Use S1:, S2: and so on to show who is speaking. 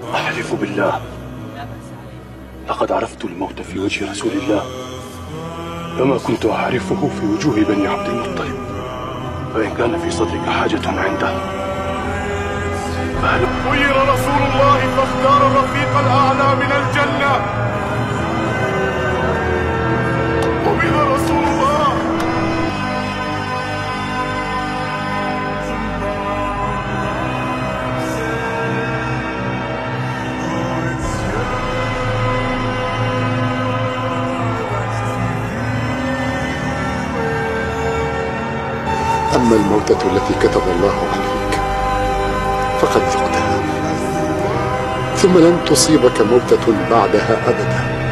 S1: أحلف بالله لقد عرفت الموت في وجه رسول الله كما كنت أعرفه في وجوه بني عبد المطلب. فإن كان في صدرك حاجة عنده فهل
S2: خير رسول الله فاختار الرفيق الأعلى من الجنة. قبل رسول الله.
S3: أما الموتة التي كتب الله عليك فقد ذقتها، ثم لن تصيبك موتة بعدها أبدا.